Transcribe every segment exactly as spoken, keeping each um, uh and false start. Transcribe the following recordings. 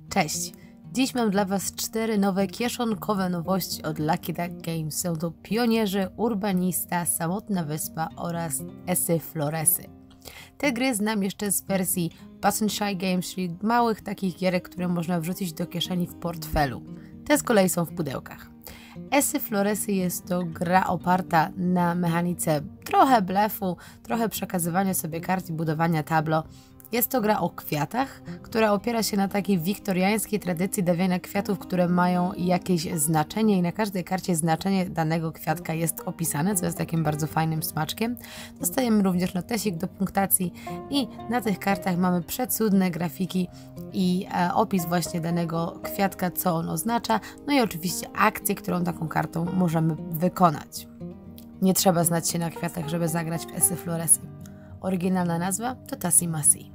Cześć! Dziś mam dla Was cztery nowe kieszonkowe nowości od Lucky Duck Games. Są to Pionierzy, Urbanista, Samotna Wyspa oraz Esy Floresy. Te gry znam jeszcze z wersji Button Shy Games, czyli małych takich gierek, które można wrzucić do kieszeni w portfelu. Te z kolei są w pudełkach. Esy Floresy jest to gra oparta na mechanice trochę blefu, trochę przekazywania sobie kart i budowania tablo. Jest to gra o kwiatach, która opiera się na takiej wiktoriańskiej tradycji dawania kwiatów, które mają jakieś znaczenie i na każdej karcie znaczenie danego kwiatka jest opisane, co jest takim bardzo fajnym smaczkiem. Dostajemy również notesik do punktacji i na tych kartach mamy przecudne grafiki i e, opis właśnie danego kwiatka, co on oznacza, no i oczywiście akcję, którą taką kartą możemy wykonać. Nie trzeba znać się na kwiatach, żeby zagrać w Esy Floresy. Oryginalna nazwa to Tassi Massi.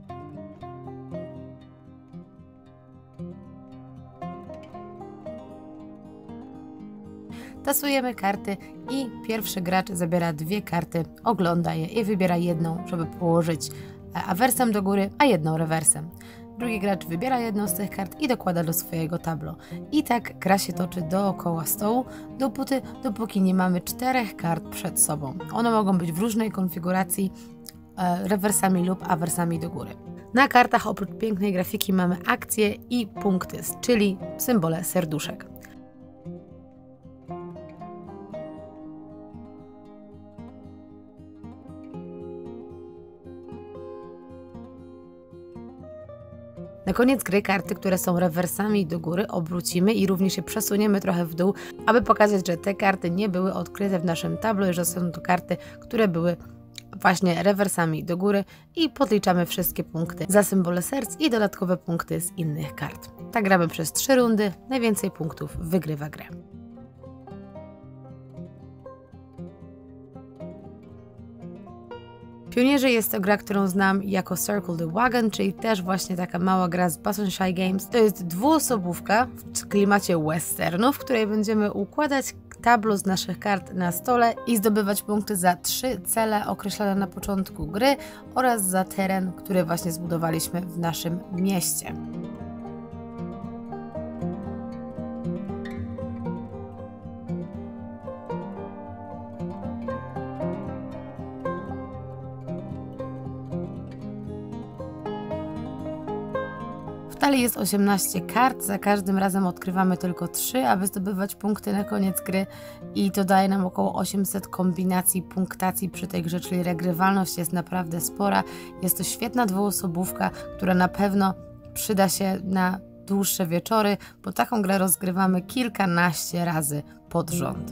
Tasujemy karty i pierwszy gracz zabiera dwie karty, ogląda je i wybiera jedną, żeby położyć awersem do góry, a jedną rewersem. Drugi gracz wybiera jedną z tych kart i dokłada do swojego tablo. I tak gra się toczy dookoła stołu, dopóty, dopóki nie mamy czterech kart przed sobą. One mogą być w różnej konfiguracji, e, rewersami lub awersami do góry. Na kartach oprócz pięknej grafiki mamy akcje i punkty, czyli symbole serduszek. Na koniec gry karty, które są rewersami do góry, obrócimy i również je przesuniemy trochę w dół, aby pokazać, że te karty nie były odkryte w naszym tablo i że są to karty, które były właśnie rewersami do góry i podliczamy wszystkie punkty za symbole serc i dodatkowe punkty z innych kart. Tak gramy przez trzy rundy, najwięcej punktów wygrywa grę. Pionierzy jest to gra, którą znam jako Circle the Wagon, czyli też właśnie taka mała gra z Button Shy Games. To jest dwuosobówka w klimacie westernu, w której będziemy układać tablo z naszych kart na stole i zdobywać punkty za trzy cele określone na początku gry oraz za teren, który właśnie zbudowaliśmy w naszym mieście. W talii jest osiemnaście kart, za każdym razem odkrywamy tylko trzy, aby zdobywać punkty na koniec gry i to daje nam około osiemset kombinacji punktacji przy tej grze, czyli regrywalność jest naprawdę spora. Jest to świetna dwuosobówka, która na pewno przyda się na dłuższe wieczory, bo taką grę rozgrywamy kilkanaście razy pod rząd.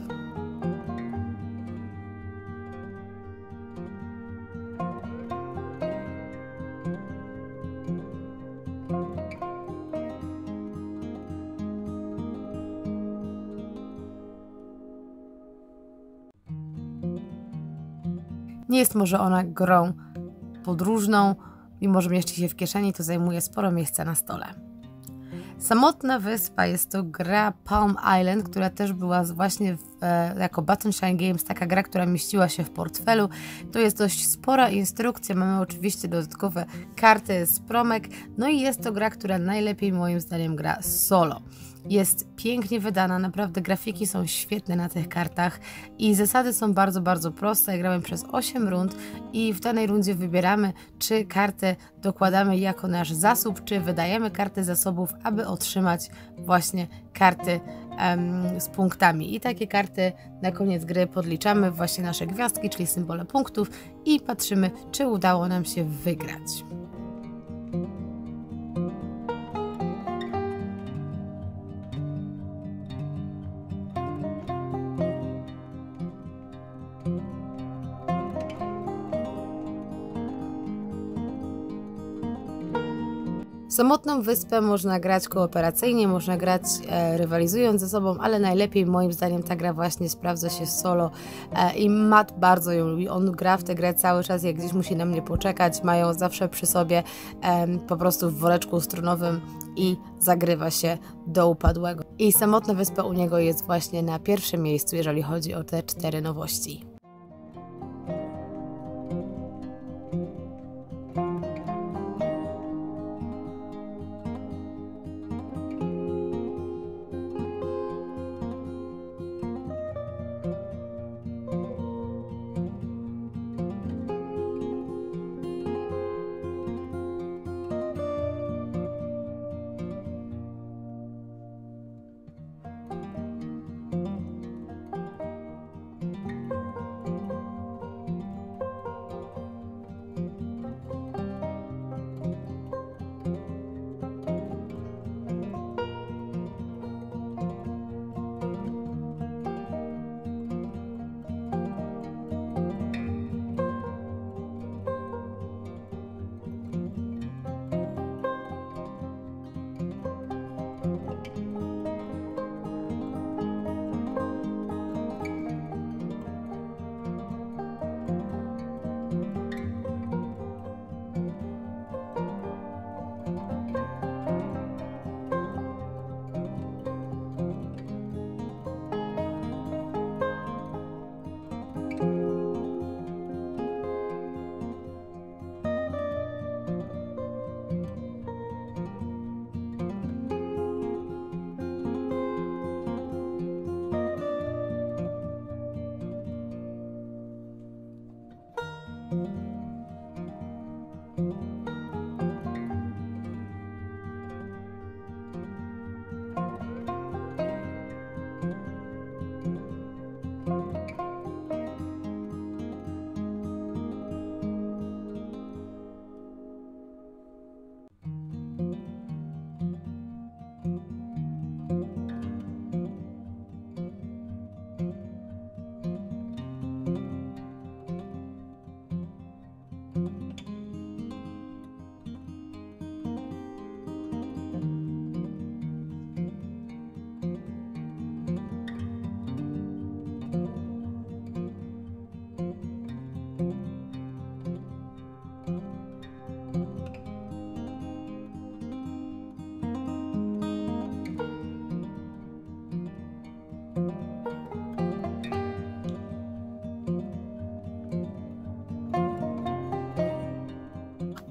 Nie jest może ona grą podróżną, mimo że mieści się w kieszeni, to zajmuje sporo miejsca na stole. Samotna Wyspa jest to gra Palm Island, która też była właśnie w, e, jako Button Shy Games, taka gra, która mieściła się w portfelu. To jest dość spora instrukcja, mamy oczywiście dodatkowe karty z promek, no i jest to gra, która najlepiej moim zdaniem gra solo. Jest pięknie wydana, naprawdę grafiki są świetne na tych kartach i zasady są bardzo, bardzo proste. Gramy przez osiem rund i w danej rundzie wybieramy, czy kartę dokładamy jako nasz zasób, czy wydajemy karty zasobów, aby otrzymać właśnie karty um, z punktami. I takie karty na koniec gry podliczamy właśnie nasze gwiazdki, czyli symbole punktów i patrzymy, czy udało nam się wygrać. Samotną Wyspę można grać kooperacyjnie, można grać e, rywalizując ze sobą, ale najlepiej moim zdaniem ta gra właśnie sprawdza się solo e, i Matt bardzo ją lubi. On gra w tę grę cały czas, jak gdzieś musi na mnie poczekać, mają zawsze przy sobie e, po prostu w woreczku stronowym i zagrywa się do upadłego. I Samotna Wyspa u niego jest właśnie na pierwszym miejscu, jeżeli chodzi o te cztery nowości.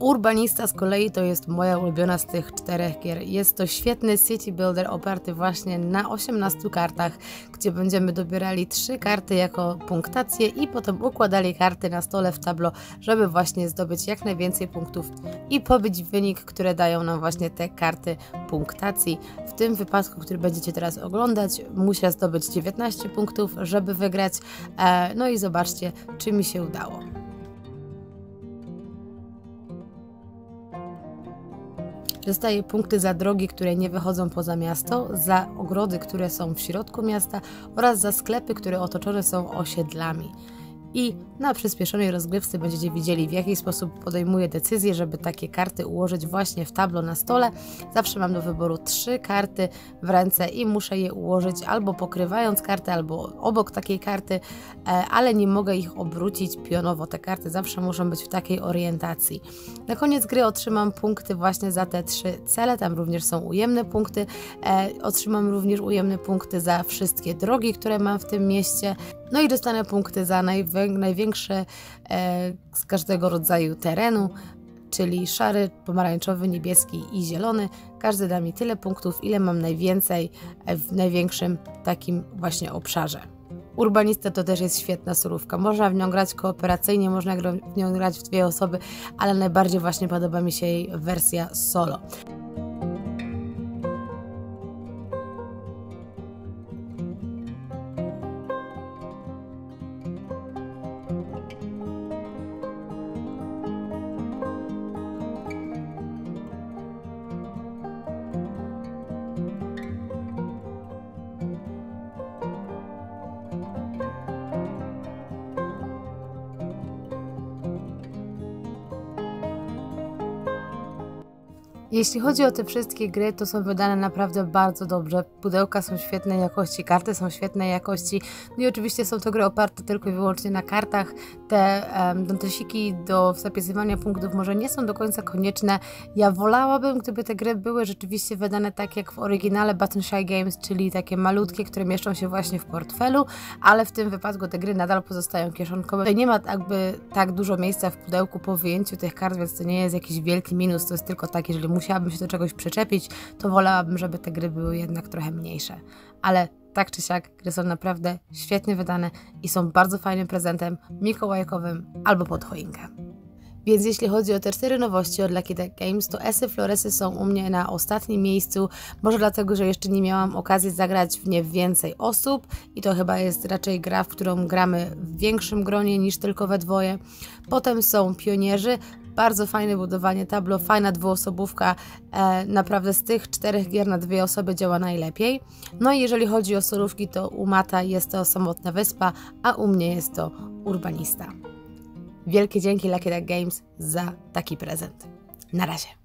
Urbanista z kolei to jest moja ulubiona z tych czterech gier. Jest to świetny city builder oparty właśnie na osiemnastu kartach, gdzie będziemy dobierali trzy karty jako punktację i potem układali karty na stole w tablo, żeby właśnie zdobyć jak najwięcej punktów i pobić wynik, które dają nam właśnie te karty punktacji. W tym wypadku, który będziecie teraz oglądać, muszę zdobyć dziewiętnaście punktów, żeby wygrać. No i zobaczcie, czy mi się udało. Dostaję punkty za drogi, które nie wychodzą poza miasto, za ogrody, które są w środku miasta oraz za sklepy, które otoczone są osiedlami. I na przyspieszonej rozgrywce będziecie widzieli, w jaki sposób podejmuję decyzję, żeby takie karty ułożyć właśnie w tablo na stole. Zawsze mam do wyboru trzy karty w ręce i muszę je ułożyć albo pokrywając kartę, albo obok takiej karty, ale nie mogę ich obrócić pionowo. Te karty zawsze muszą być w takiej orientacji. Na koniec gry otrzymam punkty właśnie za te trzy cele, tam również są ujemne punkty. Otrzymam również ujemne punkty za wszystkie drogi, które mam w tym mieście. No i dostanę punkty za największe e, z każdego rodzaju terenu, czyli szary, pomarańczowy, niebieski i zielony. Każdy da mi tyle punktów, ile mam najwięcej w największym takim właśnie obszarze. Urbanista to też jest świetna surówka. Można w nią grać kooperacyjnie, można w nią grać w dwie osoby, ale najbardziej właśnie podoba mi się jej wersja solo. Jeśli chodzi o te wszystkie gry, to są wydane naprawdę bardzo dobrze. Pudełka są świetnej jakości, karty są świetnej jakości. No i oczywiście są to gry oparte tylko i wyłącznie na kartach. Te um, dotysiki do zapisywania punktów może nie są do końca konieczne. Ja wolałabym, gdyby te gry były rzeczywiście wydane tak jak w oryginale Button Shy Games, czyli takie malutkie, które mieszczą się właśnie w portfelu, ale w tym wypadku te gry nadal pozostają kieszonkowe. Tutaj nie ma jakby tak dużo miejsca w pudełku po wyjęciu tych kart, więc to nie jest jakiś wielki minus, to jest tylko tak, jeżeli musiałabym się do czegoś przyczepić, to wolałabym, żeby te gry były jednak trochę mniejsze. Ale tak czy siak, gry są naprawdę świetnie wydane i są bardzo fajnym prezentem mikołajkowym albo pod choinkę. Więc jeśli chodzi o te cztery nowości od Lucky Duck Games, to Esy Floresy są u mnie na ostatnim miejscu, może dlatego, że jeszcze nie miałam okazji zagrać w nie więcej osób i to chyba jest raczej gra, w którą gramy w większym gronie niż tylko we dwoje. Potem są Pionierzy, bardzo fajne budowanie tablo, fajna dwuosobówka, e, naprawdę z tych czterech gier na dwie osoby działa najlepiej. No i jeżeli chodzi o solówki, to u Mata jest to Samotna Wyspa, a u mnie jest to Urbanista. Wielkie dzięki Lucky Duck Games za taki prezent. Na razie.